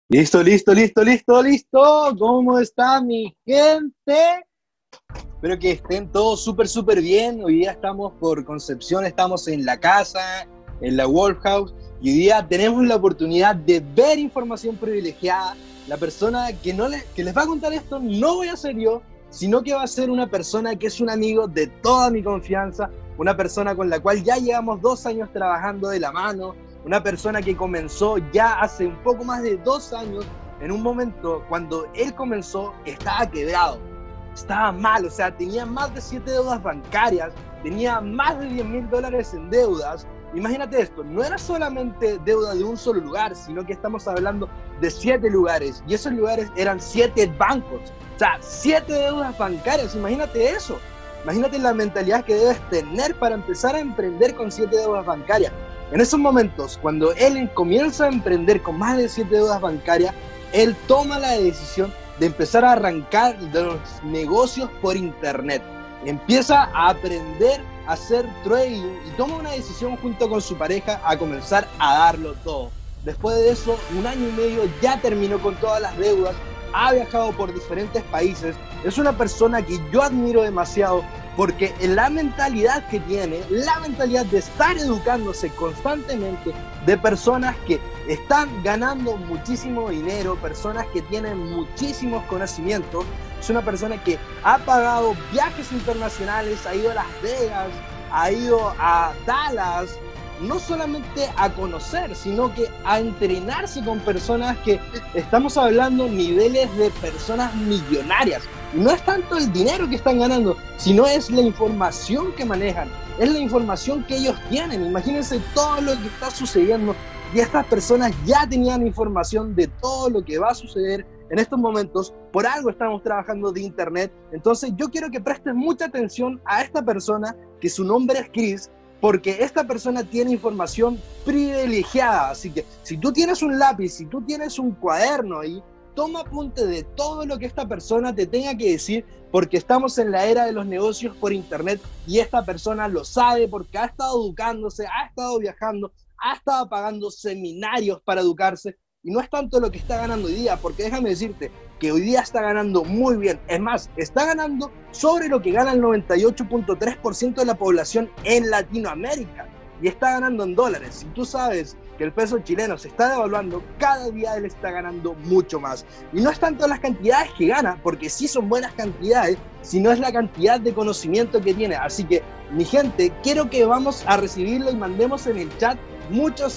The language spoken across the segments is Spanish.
Listo, listo, listo, listo, listo. ¿Cómo está mi gente? Espero que estén todos súper, súper bien. Hoy día estamos por Concepción, estamos en la casa, en la Wolf House, y hoy día tenemos la oportunidad de ver información privilegiada. La persona que les va a contar esto no voy a ser yo, sino que va a ser una persona que es un amigo de toda mi confianza, una persona con la cual ya llevamos 2 años trabajando de la mano, una persona que comenzó ya hace un poco más de 2 años, en un momento cuando él comenzó estaba quebrado, estaba mal, o sea, tenía más de 7 deudas bancarias, tenía más de $10,000 en deudas. Imagínate esto, no era solamente deuda de un solo lugar, sino que estamos hablando de 7 lugares, y esos lugares eran 7 bancos, o sea, 7 deudas bancarias. Imagínate eso, imagínate la mentalidad que debes tener para empezar a emprender con 7 deudas bancarias. En esos momentos, cuando él comienza a emprender con más de 7 deudas bancarias, él toma la decisión de empezar a arrancar de los negocios por internet. Empieza a aprender a hacer trading y toma una decisión junto con su pareja a comenzar a darlo todo. Después de eso, 1 año y medio ya terminó con todas las deudas, ha viajado por diferentes países, es una persona que yo admiro demasiado porque la mentalidad que tiene, la mentalidad de estar educándose constantemente de personas que están ganando muchísimo dinero, personas que tienen muchísimos conocimientos. Es una persona que ha pagado viajes internacionales, ha ido a Las Vegas, ha ido a Dallas, no solamente a conocer, sino que a entrenarse con personas que estamos hablando niveles de personas millonarias. Y no es tanto el dinero que están ganando, sino es la información que manejan, es la información que ellos tienen. Imagínense todo lo que está sucediendo, y estas personas ya tenían información de todo lo que va a suceder en estos momentos. Por algo estamos trabajando de internet. Entonces yo quiero que prestes mucha atención a esta persona, que su nombre es Chris, porque esta persona tiene información privilegiada. Así que si tú tienes un lápiz, si tú tienes un cuaderno ahí, toma apunte de todo lo que esta persona te tenga que decir, porque estamos en la era de los negocios por internet y esta persona lo sabe porque ha estado educándose, ha estado viajando, ha estado pagando seminarios para educarse. Y no es tanto lo que está ganando hoy día, porque déjame decirte que hoy día está ganando muy bien. Es más, está ganando sobre lo que gana el 98.3% de la población en Latinoamérica. Y está ganando en dólares. Si tú sabes que el peso chileno se está devaluando, cada día él está ganando mucho más. Y no es tanto las cantidades que gana, porque sí son buenas cantidades, sino es la cantidad de conocimiento que tiene. Así que, mi gente, quiero que vamos a recibirlo y mandemos en el chat muchos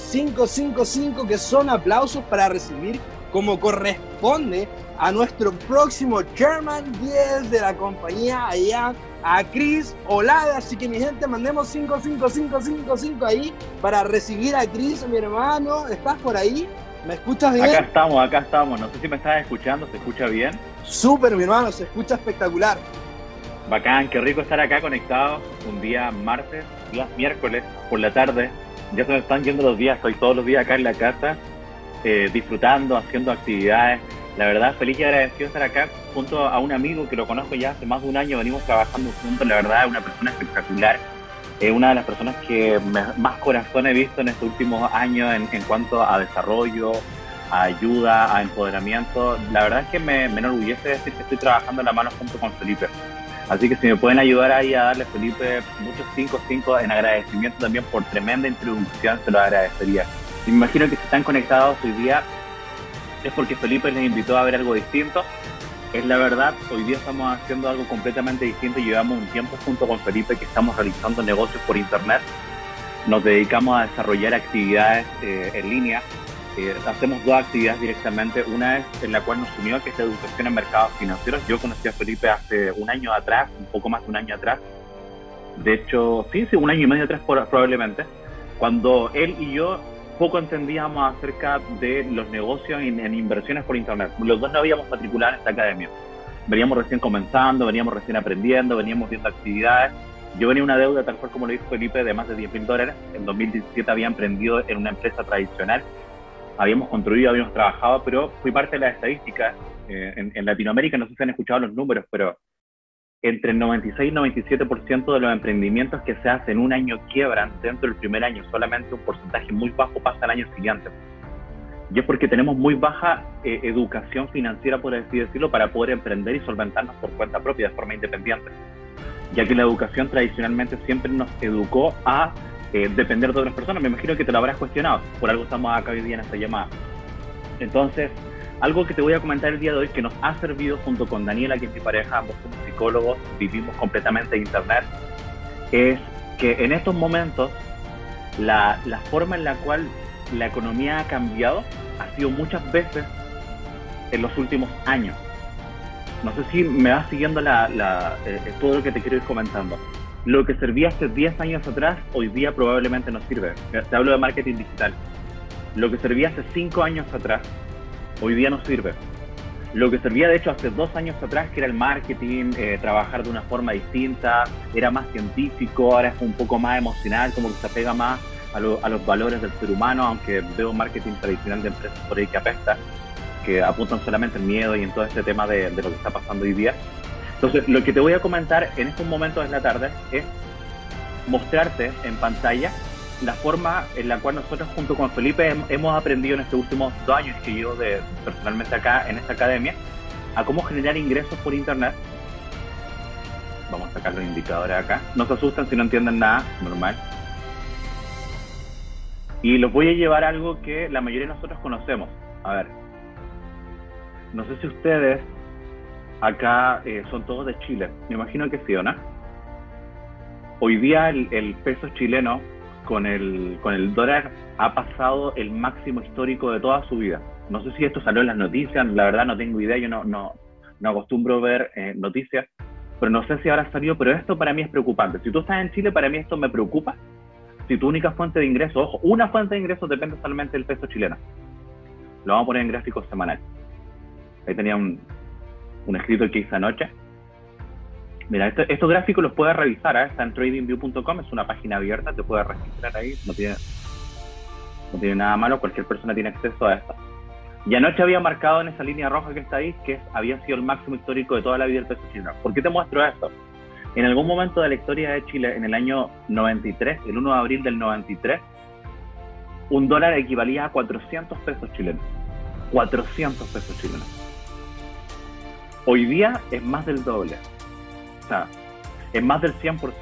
555, que son aplausos para recibir como corresponde a nuestro próximo Chairman 10 de la compañía allá, a Chris Olave. Así que mi gente, mandemos 55555 ahí para recibir a Chris, mi hermano. ¿Estás por ahí? ¿Me escuchas bien? Acá estamos. No sé si me estás escuchando, ¿se escucha bien? Súper, mi hermano, se escucha espectacular. Bacán, qué rico estar acá conectados un día martes, día miércoles, por la tarde. Ya se me están yendo los días, estoy todos los días acá en la casa, disfrutando, haciendo actividades. La verdad, feliz y agradecido de estar acá junto a un amigo que lo conozco ya hace más de un año, venimos trabajando juntos. La verdad, es una persona espectacular. Es una de las personas que más corazón he visto en estos últimos años en cuanto a desarrollo, a ayuda, a empoderamiento. La verdad es que me enorgullece decir que estoy trabajando en la mano junto con Felipe. Así que si me pueden ayudar ahí a darle, Felipe, muchos 5 en agradecimiento también por tremenda introducción, se lo agradecería. Y me imagino que si están conectados hoy día es porque Felipe les invitó a ver algo distinto. Es la verdad, hoy día estamos haciendo algo completamente distinto. Llevamos un tiempo junto con Felipe que estamos realizando negocios por internet. Nos dedicamos a desarrollar actividades en línea. Hacemos 2 actividades directamente. Una es en la cual nos unió, que es educación en mercados financieros. Yo conocí a Felipe hace un año atrás, un poco más de un año atrás. De hecho, sí, 1 año y medio atrás probablemente. Cuando él y yo poco entendíamos acerca de los negocios en inversiones por internet. Los dos no habíamos matriculado en esta academia. Veníamos recién comenzando, veníamos recién aprendiendo, veníamos viendo actividades. Yo venía una deuda, tal cual como lo dijo Felipe, de más de $10,000. En 2017 había emprendido en una empresa tradicional. Habíamos construido, habíamos trabajado, pero fui parte de las estadísticas. En Latinoamérica, no sé si han escuchado los números, pero entre el 96 y 97% de los emprendimientos que se hacen un año quiebran dentro del primer año. Solamente un porcentaje muy bajo pasa al año siguiente. Y es porque tenemos muy baja educación financiera, por así decirlo, para poder emprender y solventarnos por cuenta propia, de forma independiente. Ya que la educación tradicionalmente siempre nos educó a depender de otras personas. Me imagino que te lo habrás cuestionado, por algo estamos acá hoy día en esta llamada. Entonces, algo que te voy a comentar el día de hoy, que nos ha servido junto con Daniela, que es mi pareja, ambos somos psicólogos, vivimos completamente de internet, es que en estos momentos la forma en la cual la economía ha cambiado ha sido muchas veces en los últimos años. No sé si me vas siguiendo todo lo que te quiero ir comentando. Lo que servía hace 10 años atrás, hoy día probablemente no sirve. Te hablo de marketing digital. Lo que servía hace 5 años atrás, hoy día no sirve. Lo que servía, de hecho, hace 2 años atrás, que era el marketing, trabajar de una forma distinta, era más científico, ahora es un poco más emocional, como que se apega más a los valores del ser humano, aunque veo marketing tradicional de empresas por ahí que apesta, que apuntan solamente en miedo y en todo este tema de lo que está pasando hoy día. Entonces, lo que te voy a comentar en estos momentos de la tarde es mostrarte en pantalla la forma en la cual nosotros junto con Felipe hemos aprendido en estos últimos 2 años que llevo personalmente acá en esta academia, a cómo generar ingresos por internet. Vamos a sacar los indicadores acá. No se asusten si no entienden nada, normal. Y los voy a llevar a algo que la mayoría de nosotros conocemos. A ver, no sé si ustedes acá son todos de Chile. Me imagino que sí, ¿o no? Hoy día el peso chileno con el dólar ha pasado el máximo histórico de toda su vida. No sé si esto salió en las noticias, la verdad no tengo idea, yo no acostumbro ver noticias, pero no sé si habrá salido, pero esto para mí es preocupante. Si tú estás en Chile, para mí esto me preocupa. Si tu única fuente de ingreso, ojo, una fuente de ingreso depende solamente del peso chileno. Lo vamos a poner en gráfico semanal. Ahí tenía un escrito que hice anoche. Mira, estos gráficos los puedes revisar, está en tradingview.com, es una página abierta, te puedes registrar ahí, no tiene nada malo, cualquier persona tiene acceso a esto. Y anoche había marcado en esa línea roja que está ahí, que había sido el máximo histórico de toda la vida del peso chileno. ¿Por qué te muestro esto? En algún momento de la historia de Chile, en el año 93, el 1 de abril del 93, un dólar equivalía a 400 pesos chilenos. 400 pesos chilenos. Hoy día es más del doble. O sea, es más del 100%.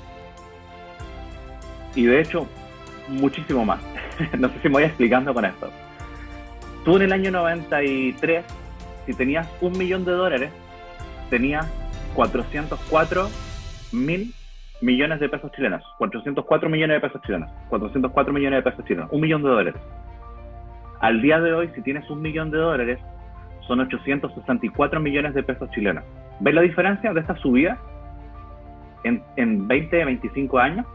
Y de hecho, muchísimo más. No sé si me voy explicando con esto. Tú en el año 93, si tenías $1 millón, tenías 404 mil millones de pesos chilenos. 404 millones de pesos chilenos. 404 millones de pesos chilenos. $1 millón. Al día de hoy, si tienes $1 millón, son 864 millones de pesos chilenos. ¿Ves la diferencia de esta subida en 20, 25 años?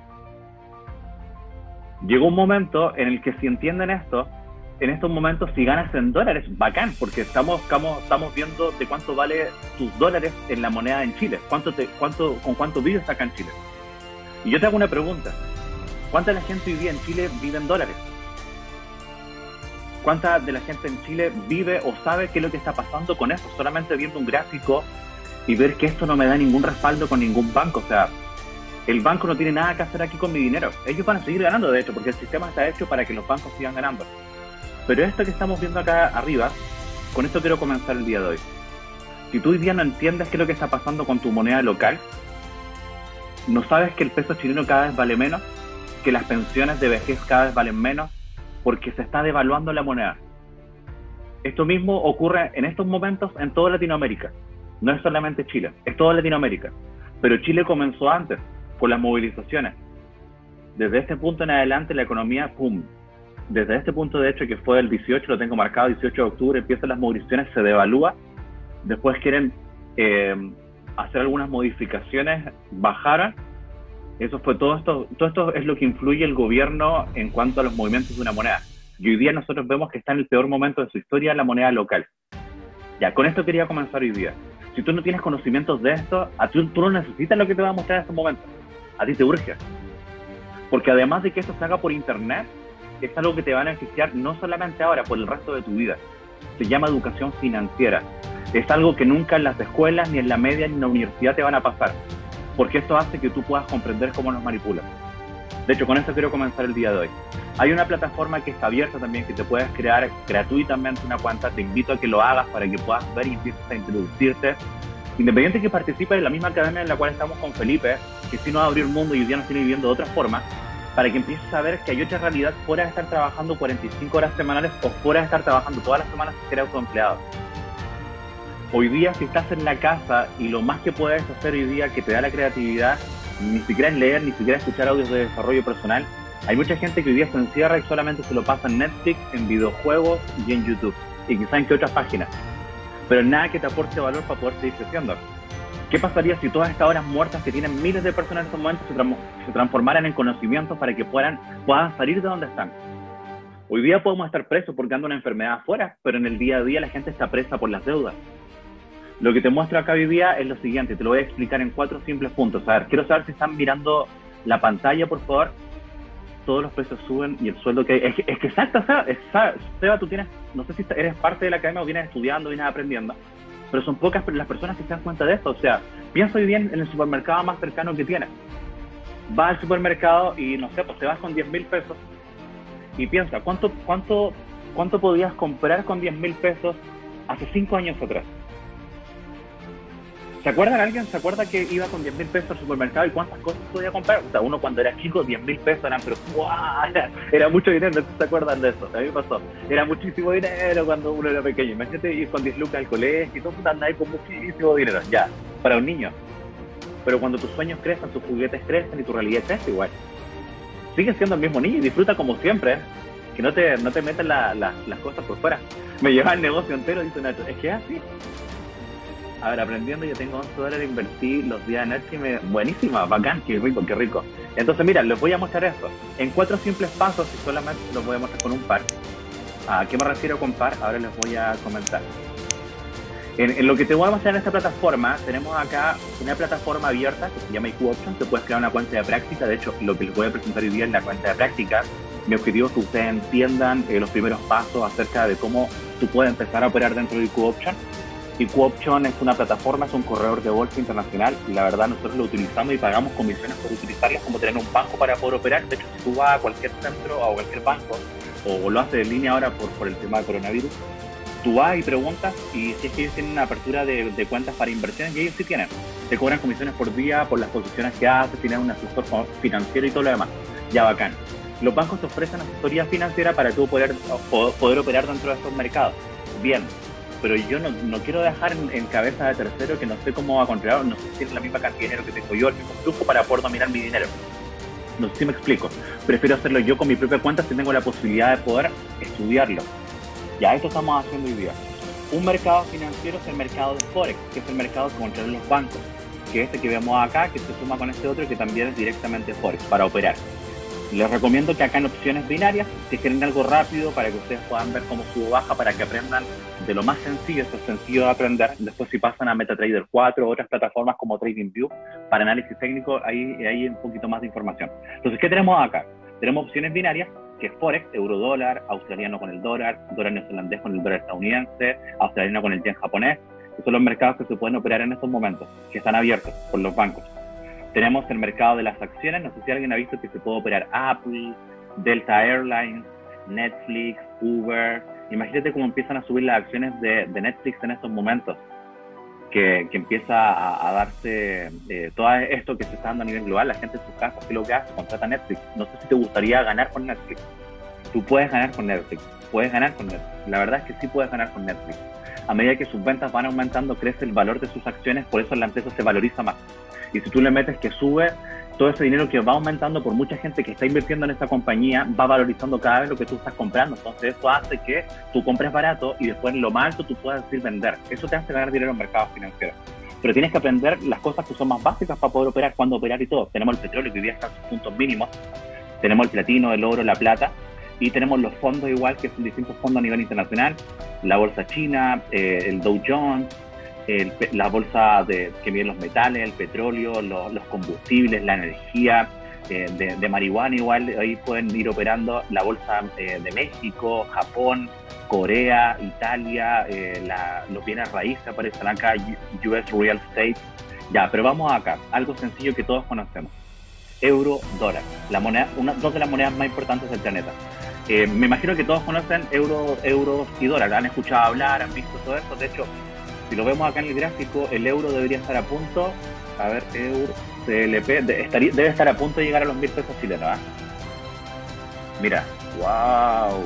Llegó un momento en el que, si entienden esto, en estos momentos, si ganas en dólares, bacán, porque estamos viendo de cuánto vale tus dólares en la moneda en Chile, con cuánto vives acá en Chile. Y yo te hago una pregunta: ¿cuánta de la gente hoy día en Chile vive en dólares? ¿Cuánta de la gente en Chile vive o sabe qué es lo que está pasando con eso? Solamente viendo un gráfico y ver que esto no me da ningún respaldo con ningún banco. O sea, el banco no tiene nada que hacer aquí con mi dinero. Ellos van a seguir ganando, de hecho, porque el sistema está hecho para que los bancos sigan ganando. Pero esto que estamos viendo acá arriba, con esto quiero comenzar el día de hoy. Si tú hoy día no entiendes qué es lo que está pasando con tu moneda local, no sabes que el peso chileno cada vez vale menos, que las pensiones de vejez cada vez valen menos, porque se está devaluando la moneda. Esto mismo ocurre en estos momentos en toda Latinoamérica. No es solamente Chile, es toda Latinoamérica. Pero Chile comenzó antes, con las movilizaciones. Desde este punto en adelante la economía, ¡pum! Desde este punto, de hecho, que fue el 18, lo tengo marcado, 18 de octubre, empiezan las movilizaciones, se devalúa. Después quieren hacer algunas modificaciones, bajaron. Eso fue todo esto es lo que influye el gobierno en cuanto a los movimientos de una moneda. Y hoy día nosotros vemos que está en el peor momento de su historia la moneda local. Ya, con esto quería comenzar hoy día. Si tú no tienes conocimientos de esto, tú no necesitas lo que te va a mostrar en estos momentos. A ti te urge. Porque además de que esto se haga por internet, es algo que te va a beneficiar no solamente ahora, por el resto de tu vida. Se llama educación financiera. Es algo que nunca en las escuelas, ni en la media, ni en la universidad te van a pasar. Porque esto hace que tú puedas comprender cómo nos manipulan. De hecho, con esto quiero comenzar el día de hoy. Hay una plataforma que está abierta también, que te puedes crear gratuitamente una cuenta. Te invito a que lo hagas para que puedas ver y empieces a introducirte. Independiente que participes en la misma academia en la cual estamos con Felipe, que si nos abrió el mundo y hoy día nos tiene viviendo de otra forma, para que empieces a ver que hay otra realidad fuera de estar trabajando 45 horas semanales o fuera de estar trabajando todas las semanas y ser autoempleado. Hoy día, si estás en la casa y lo más que puedes hacer hoy día que te da la creatividad, ni siquiera es leer, ni siquiera escuchar audios de desarrollo personal, hay mucha gente que hoy día se encierra y solamente se lo pasa en Netflix, en videojuegos y en YouTube, y quizás en qué otras páginas, pero nada que te aporte valor para poder seguir creciendo. ¿Qué pasaría si todas estas horas muertas que tienen miles de personas en estos momentos se transformaran en conocimientos para que puedan salir de donde están? Hoy día podemos estar presos porque anda una enfermedad afuera, pero en el día a día la gente está presa por las deudas. Lo que te muestro acá hoy día es lo siguiente, te lo voy a explicar en 4 simples puntos. A ver, quiero saber si están mirando la pantalla, por favor. Todos los precios suben y el sueldo que hay... Es que exacto, Seba, tú tienes... No sé si eres parte de la academia o vienes estudiando, vienes aprendiendo, pero son pocas las personas que se dan cuenta de esto. O sea, piensa hoy bien en el supermercado más cercano que tienes. Vas al supermercado y, no sé, pues te vas con 10,000 pesos y piensa, ¿cuánto podías comprar con 10,000 pesos hace 5 años atrás? ¿Se acuerdan? ¿Alguien se acuerda que iba con 10,000 pesos al supermercado y cuántas cosas podía comprar? O sea, uno cuando era chico, 10,000 pesos eran, pero ¡guau! Era mucho dinero, ¿no se acuerdan de eso? A mí me pasó. Era muchísimo dinero cuando uno era pequeño. Imagínate ir con 10 lucas al colegio y todo, andar ahí con muchísimo dinero. Ya, para un niño. Pero cuando tus sueños crecen, tus juguetes crecen y tu realidad crece igual. Sigue siendo el mismo niño y disfruta como siempre, ¿eh? Que no te metas las cosas por fuera. Me lleva el negocio entero, dice Nacho. Es que es así. A ver, aprendiendo, yo tengo $11, invertí los días de Netflix, buenísima, bacán, qué rico, qué rico. Entonces, mira, les voy a mostrar esto. En 4 simples pasos, y solamente los voy a mostrar con un par. ¿A qué me refiero con par? Ahora les voy a comentar. En lo que te voy a mostrar en esta plataforma, tenemos acá una plataforma abierta que se llama IQ Option. Te puedes crear una cuenta de práctica. De hecho, lo que les voy a presentar hoy día es la cuenta de práctica. Mi objetivo es que ustedes entiendan los primeros pasos acerca de cómo tú puedes empezar a operar dentro de IQ Option. IQ Option es una plataforma, es un corredor de bolsa internacional y la verdad nosotros lo utilizamos y pagamos comisiones por utilizarlo, como tener un banco para poder operar. De hecho, si tú vas a cualquier centro o a cualquier banco o lo haces en línea ahora por el tema del coronavirus, tú vas y preguntas y si es que ellos tienen una apertura de cuentas para inversiones, y ellos sí tienen. Te cobran comisiones por día, por las posiciones que haces, tienen un asesor financiero y todo lo demás. Ya, bacán. Los bancos te ofrecen asesoría financiera para tú poder operar dentro de estos mercados. Bien. Pero yo no quiero dejar en cabeza de tercero que no sé cómo va a controlar, no sé si tiene la misma cantidad de dinero que tengo yo, el mismo flujo para poder dominar mi dinero. No sé si me explico. Prefiero hacerlo yo con mi propia cuenta si tengo la posibilidad de poder estudiarlo. Ya, esto estamos haciendo hoy día. Un mercado financiero es el mercado de Forex, que es el mercado que controlan los bancos, que es este que vemos acá, que se suma con este otro, que también es directamente Forex, para operar. Les recomiendo que acá en opciones binarias se generen algo rápido para que ustedes puedan ver cómo sube o baja, para que aprendan de lo más sencillo, eso es sencillo de aprender. Después si pasan a MetaTrader 4 o otras plataformas como TradingView para análisis técnico, ahí hay un poquito más de información. Entonces, ¿qué tenemos acá? Tenemos opciones binarias, que es Forex, euro-dólar, australiano con el dólar neozelandés con el dólar estadounidense, australiano con el yen japonés, que son los mercados que se pueden operar en estos momentos, que están abiertos por los bancos. Tenemos el mercado de las acciones, no sé si alguien ha visto que se puede operar Apple, Delta Airlines, Netflix, Uber. Imagínate cómo empiezan a subir las acciones de Netflix en estos momentos, que empieza a darse todo esto que se está dando a nivel global. La gente en sus casas, ¿qué es lo que hace? Contrata Netflix. No sé si te gustaría ganar con Netflix. Tú puedes ganar con Netflix, La verdad es que sí puedes ganar con Netflix. A medida que sus ventas van aumentando, crece el valor de sus acciones, por eso la empresa se valoriza más. Y si tú le metes que sube, todo ese dinero que va aumentando por mucha gente que está invirtiendo en esta compañía, va valorizando cada vez lo que tú estás comprando. Entonces eso hace que tú compres barato y después en lo más alto tú puedas decir vender. Eso te hace ganar dinero en mercados financieros. Pero tienes que aprender las cosas que son más básicas para poder operar, cuándo operar y todo. Tenemos el petróleo que hoy día está en sus puntos mínimos, tenemos el platino, el oro, la plata, y tenemos los fondos igual, que son distintos fondos a nivel internacional, la bolsa china, el Dow Jones, la bolsa que mide los metales, el petróleo, los combustibles, la energía, de marihuana igual, ahí pueden ir operando la bolsa de México, Japón, Corea, Italia, los bienes raíces aparecen acá, US Real Estate. Ya, pero vamos acá, algo sencillo que todos conocemos. euro dólar, la moneda, dos de las monedas más importantes del planeta. Me imagino que todos conocen euros y dólares, han escuchado hablar, han visto todo eso. De hecho, si lo vemos acá en el gráfico, el euro debería estar a punto, a ver, euro, CLP, debe estar a punto de llegar a los 1.000 pesos chilenos, ¿eh? Mira, wow,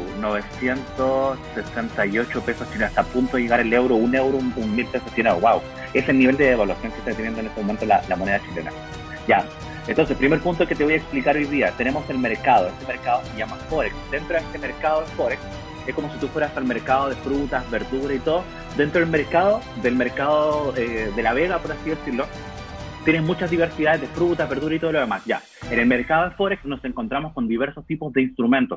968 pesos chilenos, está a punto de llegar el euro, un 1.000 pesos chilenos, wow. Es el nivel de devaluación que está teniendo en este momento la moneda chilena. Ya, entonces, primer punto que te voy a explicar hoy día, tenemos el mercado, este mercado se llama Forex. Dentro de este mercado de Forex, es como si tú fueras al mercado de frutas, verduras y todo. Dentro del mercado de la Vega, por así decirlo, tienes muchas diversidades de frutas, verduras y todo lo demás. Ya, en el mercado de Forex nos encontramos con diversos tipos de instrumentos,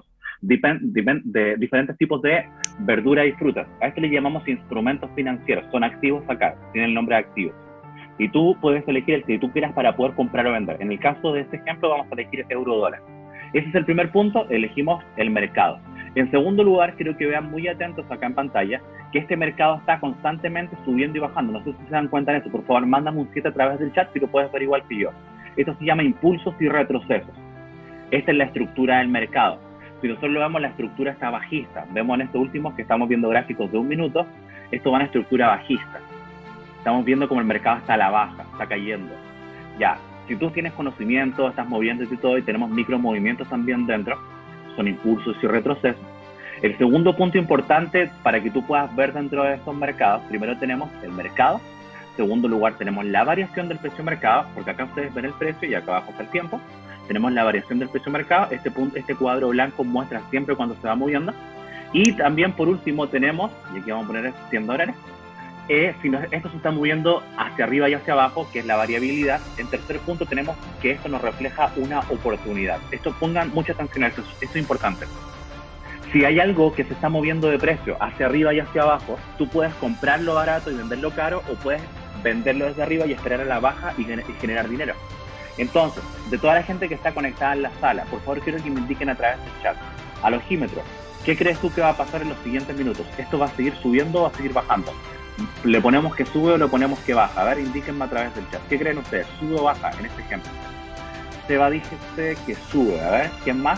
de diferentes tipos de verduras y frutas. A esto le llamamos instrumentos financieros, son activos acá, tienen el nombre de activos. Y tú puedes elegir el que tú quieras para poder comprar o vender. En el caso de este ejemplo vamos a elegir euro-dólar. Ese es el primer punto, elegimos el mercado. En segundo lugar, quiero que vean muy atentos acá en pantalla que este mercado está constantemente subiendo y bajando. No sé si se dan cuenta de eso. Por favor, mándame un 7 a través del chat si lo puedes ver igual que yo. Esto se llama impulsos y retrocesos. Esta es la estructura del mercado. Si nosotros lo vemos, la estructura está bajista. Vemos en estos últimos que estamos viendo gráficos de 1 minuto, esto va en estructura bajista. Estamos viendo como el mercado está a la baja, está cayendo. Ya, si tú tienes conocimiento, estás moviéndote y todo, y tenemos micromovimientos también dentro, son impulsos y retrocesos. El segundo punto importante para que tú puedas ver dentro de estos mercados, primero tenemos el mercado, en segundo lugar tenemos la variación del precio mercado, porque acá ustedes ven el precio y acá abajo está el tiempo. Tenemos la variación del precio mercado, este cuadro blanco muestra siempre cuando se va moviendo. Y también por último tenemos, y aquí vamos a poner $100, esto se está moviendo hacia arriba y hacia abajo, que es la variabilidad. En tercer punto tenemos que esto nos refleja una oportunidad. Esto, pongan mucha atención a esto es importante. Si hay algo que se está moviendo de precio hacia arriba y hacia abajo, tú puedes comprarlo barato y venderlo caro, o puedes venderlo desde arriba y esperar a la baja y generar dinero. Entonces, de toda la gente que está conectada en la sala, por favor quiero que me indiquen a través del chat, al ojímetro, ¿qué crees tú que va a pasar en los siguientes minutos? ¿Esto va a seguir subiendo o va a seguir bajando? ¿Le ponemos que sube o le ponemos que baja? A ver, indíquenme a través del chat. ¿Qué creen ustedes? ¿Sube o baja en este ejemplo? Seba dice que sube. A ver, ¿quién más?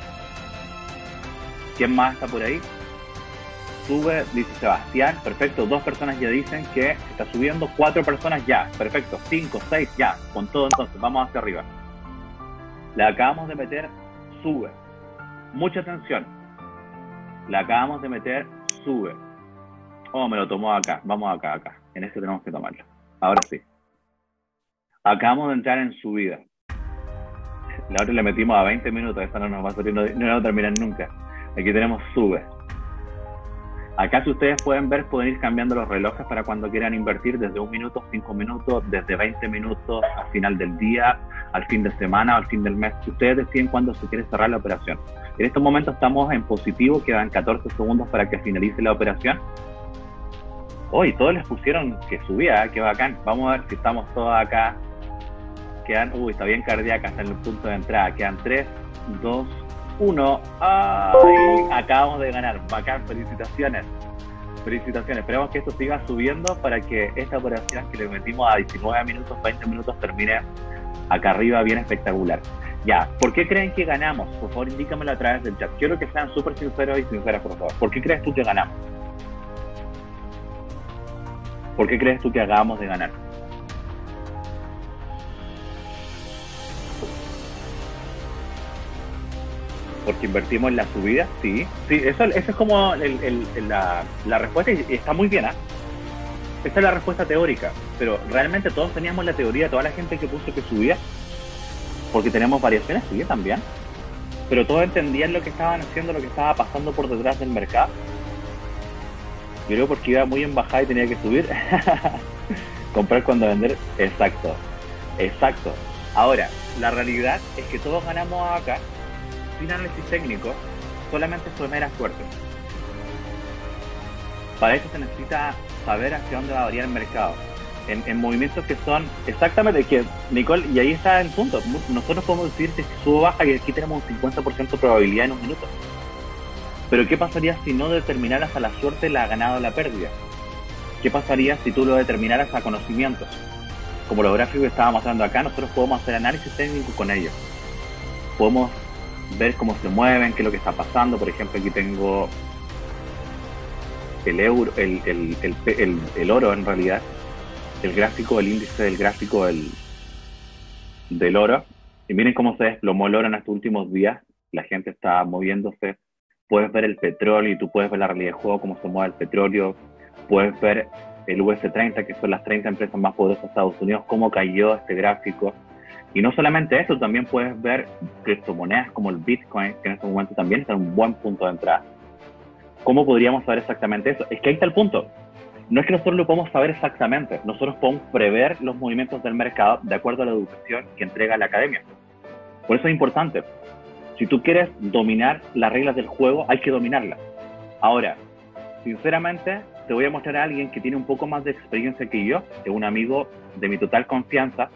¿Quién más está por ahí? Sube, dice Sebastián. Perfecto, 2 personas ya dicen que está subiendo. 4 personas ya. Perfecto, 5, 6 ya. Con todo entonces, vamos hacia arriba. Le acabamos de meter sube. Mucha atención. Le acabamos de meter sube. Oh, me lo tomó acá. Vamos acá. En este tenemos que tomarlo. Ahora sí. Acabamos de entrar en subida. La otra le metimos a 20 minutos. Esta no nos va a salir, no va a terminar nunca. Aquí tenemos sube. Acá, si ustedes pueden ver, pueden ir cambiando los relojes para cuando quieran invertir, desde 1 minuto, 5 minutos, desde 20 minutos al final del día, al fin de semana, al fin del mes. Ustedes deciden cuándo se quiere cerrar la operación. En estos momentos estamos en positivo. Quedan 14 segundos para que finalice la operación. Hoy todos les pusieron que subía, que bacán. Vamos a ver si estamos todos acá. Quedan, está bien cardíaca, está en el punto de entrada. Quedan 3, 2, 1. ¡Ay! Acabamos de ganar. Bacán, felicitaciones. Felicitaciones. Esperemos que esto siga subiendo para que esta operación que le metimos a 19 minutos, 20 minutos termine acá arriba bien espectacular. Ya, ¿por qué creen que ganamos? Por favor, indícamelo a través del chat. Quiero que sean súper sinceros y sinceras, por favor. ¿Por qué crees tú que ganamos? ¿Por qué crees tú que acabamos de ganar? ¿Porque invertimos en la subida? Sí, eso es como la respuesta, y está muy bien, ¿eh? Esa es la respuesta teórica, pero realmente todos teníamos la teoría, toda la gente que puso que subía, porque tenemos variaciones, sí, también, pero todos entendían lo que estaban haciendo, lo que estaba pasando por detrás del mercado. Yo creo porque iba muy en bajada y tenía que subir. Comprar cuando vender. Exacto. Ahora, la realidad es que todos ganamos acá sin análisis técnico, solamente fue mera suerte. Para eso se necesita saber hacia dónde va a variar el mercado. En movimientos que son exactamente, que Nicole, y ahí está el punto. Nosotros podemos decir que si sube o baja, y aquí tenemos un 50% de probabilidad en un minuto. Pero ¿qué pasaría si no determinaras a la suerte la ganada o la pérdida? ¿Qué pasaría si tú lo determinaras a conocimientos? como los gráficos que estaba mostrando acá, nosotros podemos hacer análisis técnico con ellos. Podemos ver cómo se mueven, qué es lo que está pasando. Por ejemplo, aquí tengo el euro, el oro en realidad, el gráfico, el índice del gráfico del oro. Y miren cómo se desplomó el oro en estos últimos días. La gente está moviéndose. Puedes ver el petróleo y tú puedes ver la realidad del juego, cómo se mueve el petróleo. Puedes ver el US30, que son las 30 empresas más poderosas de Estados Unidos, cómo cayó este gráfico. Y no solamente eso, también puedes ver criptomonedas como el Bitcoin, que en este momento también está en un buen punto de entrada. ¿Cómo podríamos saber exactamente eso? Es que ahí está el punto. No es que nosotros lo podamos saber exactamente, nosotros podemos prever los movimientos del mercado de acuerdo a la educación que entrega la academia. Por eso es importante. Si tú quieres dominar las reglas del juego, hay que dominarlas. Ahora, sinceramente, te voy a mostrar a alguien que tiene un poco más de experiencia que yo, que es un amigo de mi total confianza.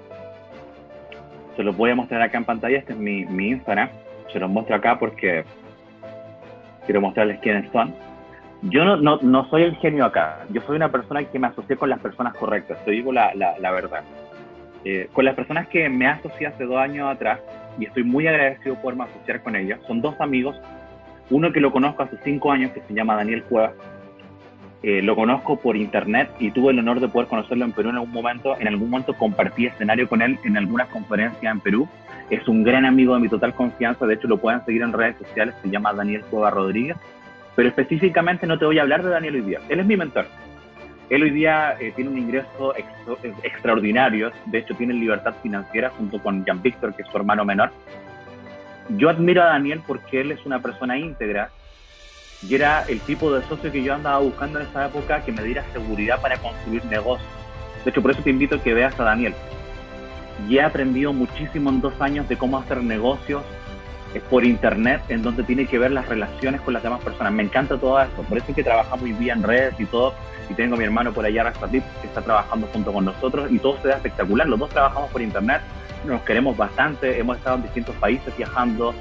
Se los voy a mostrar acá en pantalla. Este es mi Instagram. Se los muestro acá porque quiero mostrarles quiénes son. Yo no soy el genio acá. Yo soy una persona que me asocié con las personas correctas. Te digo la verdad. Con las personas que me asocié hace 2 años atrás, y estoy muy agradecido por poderme asociar con ellos, son 2 amigos. Uno que lo conozco hace 5 años, que se llama Daniel Cueva. Lo conozco por internet y tuve el honor de poder conocerlo en Perú en algún momento. En algún momento compartí escenario con él en algunas conferencias en Perú. Es un gran amigo de mi total confianza. De hecho, lo pueden seguir en redes sociales. Se llama Daniel Cueva Rodríguez. Pero específicamente no te voy a hablar de Daniel hoy día. Él es mi mentor. Él hoy día tiene un ingreso extraordinario. De hecho, tiene libertad financiera junto con Jan Víctor, que es su hermano menor. Yo admiro a Daniel porque él es una persona íntegra. Y era el tipo de socio que yo andaba buscando en esa época, que me diera seguridad para construir negocios. De hecho, por eso te invito a que veas a Daniel. Y he aprendido muchísimo en 2 años de cómo hacer negocios por internet, en donde tiene que ver las relaciones con las demás personas. Me encanta todo esto. Por eso es que trabajamos hoy día en redes y todo. Y tengo a mi hermano por allá, Rastatip, que está trabajando junto con nosotros. Y todo se da espectacular. Los dos trabajamos por internet. Nos queremos bastante. Hemos estado en distintos países viajando.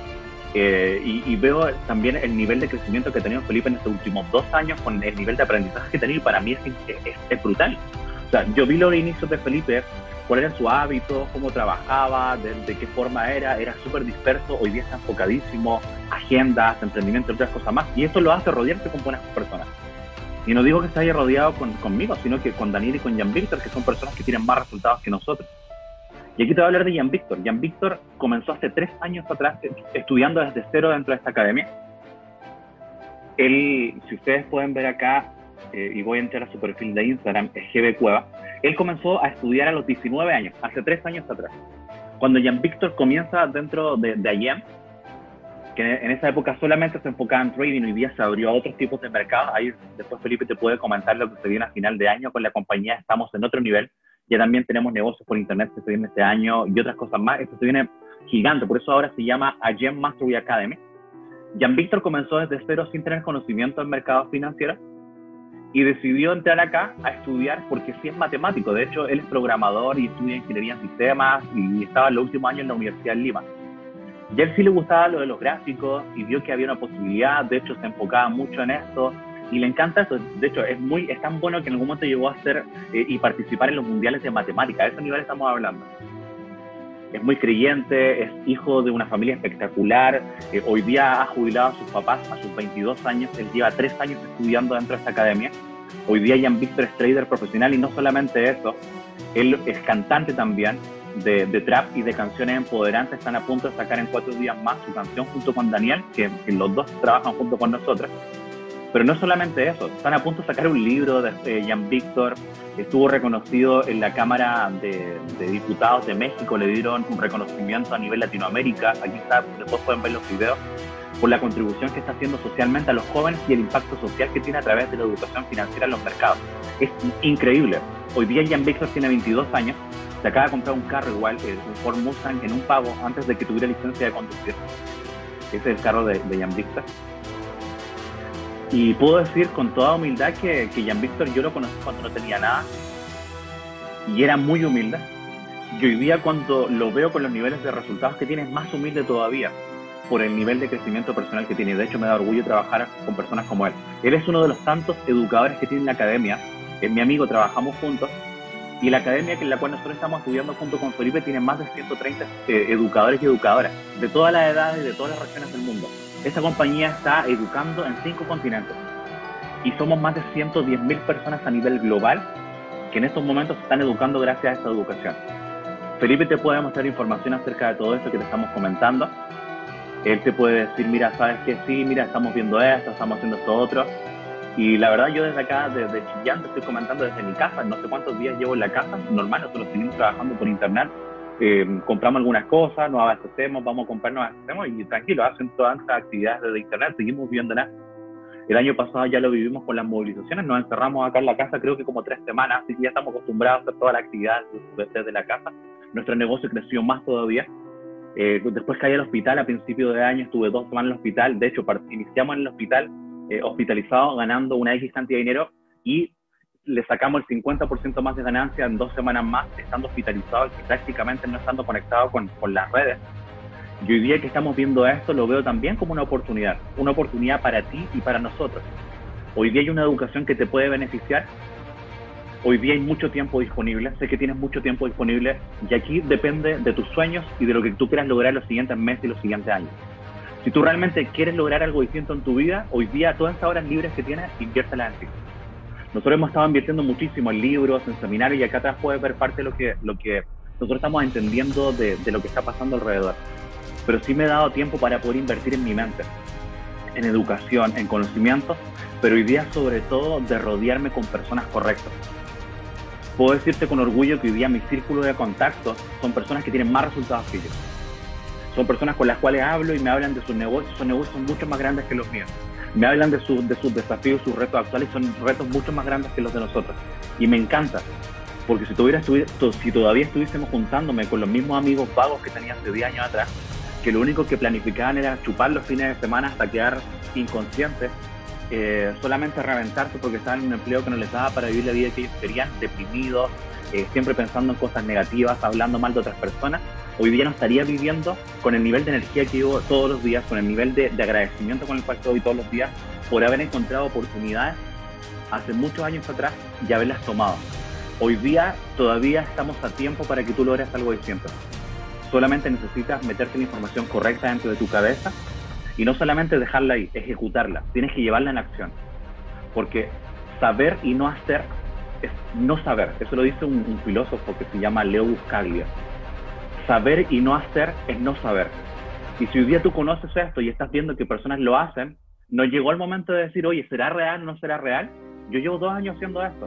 Y veo también el nivel de crecimiento que ha tenido Felipe en estos últimos 2 años, con el nivel de aprendizaje que ha tenido, y para mí es brutal. O sea, yo vi los inicios de Felipe, cuál era su hábito, cómo trabajaba, de qué forma era súper disperso. Hoy día está enfocadísimo, agendas, emprendimiento y otras cosas más, y esto lo hace rodearse con buenas personas. Y no digo que se haya rodeado conmigo, sino que con Daniel y con Jan Víctor, que son personas que tienen más resultados que nosotros. Y aquí te voy a hablar de Jan Víctor. Jan Víctor comenzó hace 3 años atrás estudiando desde cero dentro de esta academia. Él, si ustedes pueden ver acá, y voy a entrar a su perfil de Instagram, es GB Cueva, él comenzó a estudiar a los 19 años, hace 3 años atrás. Cuando Jan Víctor comienza dentro de IEM, que en esa época solamente se enfocaba en trading, hoy día se abrió a otros tipos de mercados. Ahí después Felipe te puede comentar lo que se viene a final de año con la compañía. Estamos en otro nivel. Ya también tenemos negocios por internet que se viene este año y otras cosas más. Esto se viene gigante, por eso ahora se llama IEM Mastery Academy. Jan Víctor comenzó desde cero sin tener conocimiento en mercados financieros y decidió entrar acá a estudiar porque sí es matemático. De hecho, él es programador y estudia ingeniería en sistemas y estaba en los últimos años en la Universidad de Lima. Y a él sí le gustaba lo de los gráficos y vio que había una posibilidad. De hecho, se enfocaba mucho en esto. Y le encanta eso. De hecho, es tan bueno que en algún momento llegó a hacer y participar en los mundiales de matemática. A ese nivel estamos hablando. Es muy creyente, es hijo de una familia espectacular. Hoy día ha jubilado a sus papás a sus 22 años. Él lleva 3 años estudiando dentro de esta academia. Hoy día Jan Víctor es trader profesional y no solamente eso. Él es cantante también de trap y de canciones empoderantes. Están a punto de sacar en 4 días más su canción junto con Daniel, que los dos trabajan junto con nosotros. Pero no solamente eso, están a punto de sacar un libro de Jan Víctor. Estuvo reconocido en la Cámara de Diputados de México, le dieron un reconocimiento a nivel Latinoamérica. Aquí está, después pueden ver los videos, por la contribución que está haciendo socialmente a los jóvenes y el impacto social que tiene a través de la educación financiera en los mercados. Es increíble. Hoy día Jan Víctor tiene 22 años, se acaba de comprar un carro igual, un Ford Mustang, en un pago antes de que tuviera licencia de conducir. Ese es el carro de Jan Víctor. Y puedo decir con toda humildad que Jan Víctor yo lo conocí cuando no tenía nada y era muy humilde. Y hoy día cuando lo veo con los niveles de resultados que tiene es más humilde todavía por el nivel de crecimiento personal que tiene. De hecho me da orgullo trabajar con personas como él. Él es uno de los tantos educadores que tiene en la academia. Es mi amigo, trabajamos juntos Y la academia en la cual nosotros estamos estudiando junto con Felipe tiene más de 130 educadores y educadoras de todas las edades y de todas las regiones del mundo. Esta compañía está educando en 5 continentes y somos más de 110.000 personas a nivel global que en estos momentos se están educando gracias a esta educación. Felipe te puede mostrar información acerca de todo esto que te estamos comentando. Él te puede decir, mira, ¿sabes qué? Sí, mira, estamos viendo esto, estamos haciendo esto otro. Y la verdad, yo desde acá, desde Chillán, te estoy comentando desde mi casa. No sé cuántos días llevo en la casa. Normal, nosotros seguimos trabajando por internet. Compramos algunas cosas, nos abastecemos, vamos a comprar, nos abastecemos y tranquilo, hacen todas estas actividades desde internet, seguimos viviéndolas. El año pasado ya lo vivimos con las movilizaciones, nos encerramos acá en la casa creo que como 3 semanas, así que ya estamos acostumbrados a hacer todas las actividades desde la casa. Nuestro negocio creció más todavía. Después caí al hospital a principio de año, estuve 2 semanas en el hospital. De hecho, iniciamos en el hospital hospitalizado ganando una X cantidad de dinero y le sacamos el 50% más de ganancia en 2 semanas más estando hospitalizado y prácticamente no estando conectado con las redes. Y hoy día que estamos viendo esto lo veo también como una oportunidad para ti y para nosotros. Hoy día hay una educación que te puede beneficiar. Hoy día hay mucho tiempo disponible, sé que tienes mucho tiempo disponible y aquí depende de tus sueños y de lo que tú quieras lograr los siguientes meses y los siguientes años. Si tú realmente quieres lograr algo distinto en tu vida, hoy día todas esas horas libres que tienes, inviértelas en ti. Nosotros hemos estado invirtiendo muchísimo en libros, en seminarios y acá atrás puedes ver parte de lo que nosotros estamos entendiendo de lo que está pasando alrededor. Pero sí me he dado tiempo para poder invertir en mi mente, en educación, en conocimientos, pero hoy día sobre todo de rodearme con personas correctas. Puedo decirte con orgullo que hoy día mi círculo de contactos son personas que tienen más resultados que yo. Son personas con las cuales hablo y me hablan de sus negocios son mucho más grandes que los míos. Me hablan de sus desafíos, sus retos actuales, son retos mucho más grandes que los de nosotros. Y me encanta, porque si todavía estuviésemos juntándome con los mismos amigos vagos que tenía hace 10 años atrás, que lo único que planificaban era chupar los fines de semana hasta quedar inconscientes, solamente reventarse porque estaban en un empleo que no les daba para vivir la vida que ellos querían, deprimidos, siempre pensando en cosas negativas, hablando mal de otras personas, hoy día no estaría viviendo con el nivel de energía que vivo todos los días, con el nivel de agradecimiento con el cual estoy todos los días, por haber encontrado oportunidades hace muchos años atrás y haberlas tomado. Hoy día todavía estamos a tiempo para que tú logres algo distinto. Solamente necesitas meterte la información correcta dentro de tu cabeza y no solamente dejarla ahí, ejecutarla. Tienes que llevarla en acción. Porque saber y no hacer es no saber. Eso lo dice un filósofo que se llama Leo Buscaglia. Saber y no hacer es no saber. Y si hoy día tú conoces esto y estás viendo que personas lo hacen, no llegó el momento de decir, oye, ¿será real o no será real? Yo llevo 2 años haciendo esto.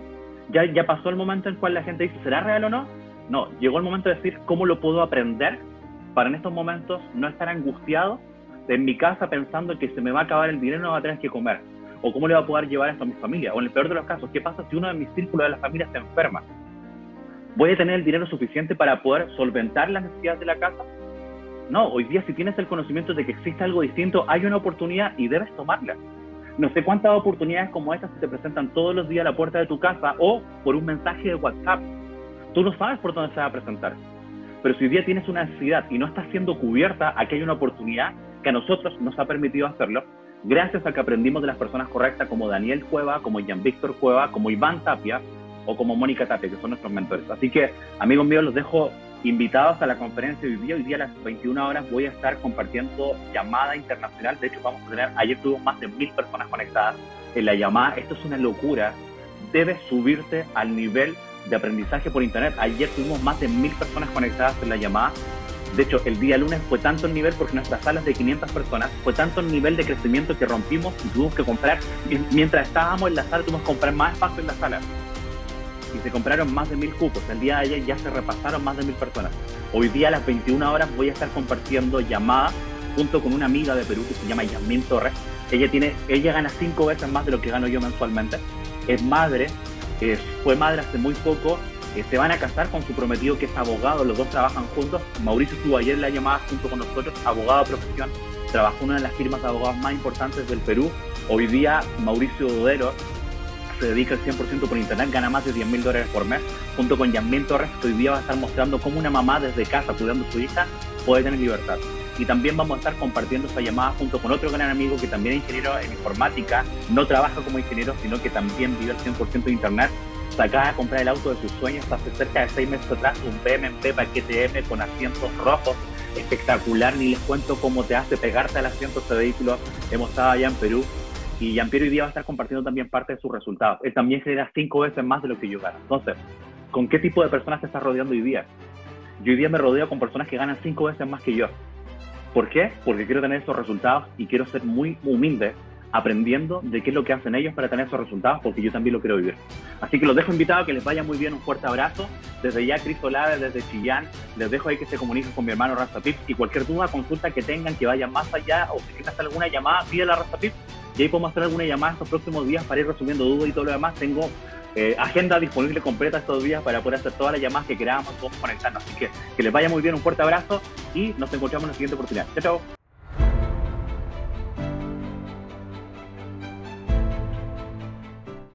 Ya pasó el momento en el cual la gente dice, ¿será real o no? No, llegó el momento de decir, ¿cómo lo puedo aprender para en estos momentos no estar angustiado en mi casa pensando que se me va a acabar el dinero y no va a tener que comer? ¿O cómo le va a poder llevar esto a mi familia? O en el peor de los casos, ¿qué pasa si uno de mis círculos de la familia se enferma? ¿Voy a tener el dinero suficiente para poder solventar las necesidades de la casa? No, hoy día si tienes el conocimiento de que existe algo distinto, hay una oportunidad y debes tomarla. No sé cuántas oportunidades como estas se te presentan todos los días a la puerta de tu casa o por un mensaje de WhatsApp. Tú no sabes por dónde se va a presentar. Pero si hoy día tienes una necesidad y no está siendo cubierta, aquí hay una oportunidad que a nosotros nos ha permitido hacerlo, gracias a que aprendimos de las personas correctas como Daniel Cueva, como Jean Víctor Cueva, como Iván Tapia o como Mónica Tapia, que son nuestros mentores. Así que, amigos míos, los dejo invitados a la conferencia de hoy día. Hoy día a las 21 horas voy a estar compartiendo llamada internacional. De hecho, vamos a tener, ayer tuvimos más de 1000 personas conectadas en la llamada. Esto es una locura. Debes subirte al nivel de aprendizaje por internet. Ayer tuvimos más de 1000 personas conectadas en la llamada. De hecho, el día lunes fue tanto el nivel, porque nuestras salas de 500 personas, fue tanto el nivel de crecimiento que rompimos y tuvimos que comprar, mientras estábamos en la sala, tuvimos que comprar más espacio en la sala. Y se compraron más de 1000 cupos. El día de ayer ya se repasaron más de 1000 personas. Hoy día a las 21 horas voy a estar compartiendo llamada junto con una amiga de Perú que se llama Yasmín Torres. Ella gana 5 veces más de lo que gano yo mensualmente. Es madre, fue madre hace muy poco. Se van a casar con su prometido, que es abogado. Los dos trabajan juntos. Mauricio estuvo ayer en la llamada junto con nosotros, abogado de profesión. Trabajó en una de las firmas de abogados más importantes del Perú. Hoy día Mauricio Dodero se dedica al 100% por internet, gana más de $10.000 por mes, junto con Yasmín Torres, que hoy día va a estar mostrando cómo una mamá desde casa, cuidando a su hija, puede tener libertad. Y también vamos a estar compartiendo esta llamada junto con otro gran amigo que también es ingeniero en informática, no trabaja como ingeniero, sino que también vive al 100% de internet, se acaba de comprar el auto de sus sueños hace cerca de 6 meses atrás, un BMW paquete M con asientos rojos, espectacular, ni les cuento cómo te hace pegarte al asiento este vehículo. Hemos estado allá en Perú y Jean-Pierre hoy día va a estar compartiendo también parte de sus resultados. Él también genera 5 veces más de lo que yo gano. Entonces, ¿con qué tipo de personas te estás rodeando hoy día? Yo hoy día me rodeo con personas que ganan 5 veces más que yo. ¿Por qué? Porque quiero tener esos resultados y quiero ser muy humilde aprendiendo de qué es lo que hacen ellos para tener esos resultados, porque yo también lo quiero vivir. Así que los dejo invitados a que les vaya muy bien, un fuerte abrazo. Desde ya, Cris Olave, desde Chillán, les dejo ahí que se comuniquen con mi hermano Rastapip, y cualquier duda, consulta que tengan, que vayan más allá, o si quieren hacer alguna llamada, pídela a Rastapip, y ahí podemos hacer alguna llamada estos próximos días para ir resumiendo dudas y todo lo demás. Tengo agenda disponible completa estos días para poder hacer todas las llamadas que queramos, podemos conectarnos. Así que les vaya muy bien, un fuerte abrazo, y nos encontramos en la siguiente oportunidad. Chao, chao.